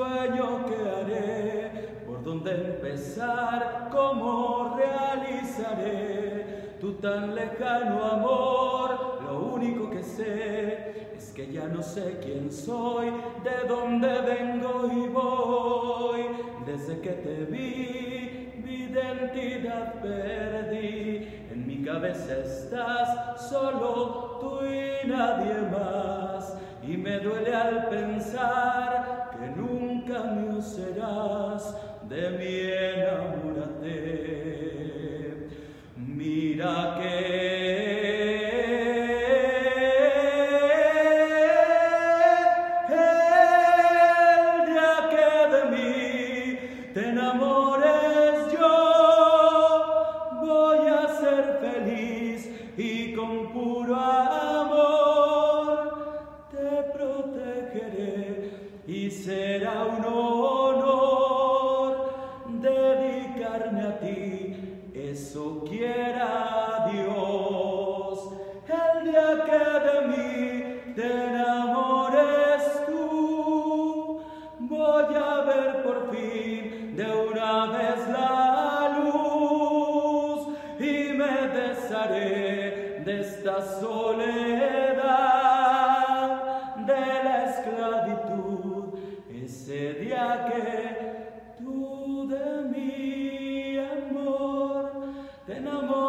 sueño que haré, por dónde empezar, cómo realizaré tu tan lejano amor. Lo único que sé es que ya no sé quién soy, de dónde vengo y voy. Desde que te vi, mi identidad perdí. En mi cabeza estás, solo tú y nadie más. Y me duele al pensar que nunca mío serás. De mí enamórate. Mira que el día que de mí te enamores yo, voy a ser feliz y con puro amor te protegeré y será un honor dedicarme a ti, eso quiera Dios. El día que de mí te enamores tú, voy a ver por fin de una vez la luz y me desharé de esta soledad, de la esclavitud, ese día que tú de mi amor te enamoras.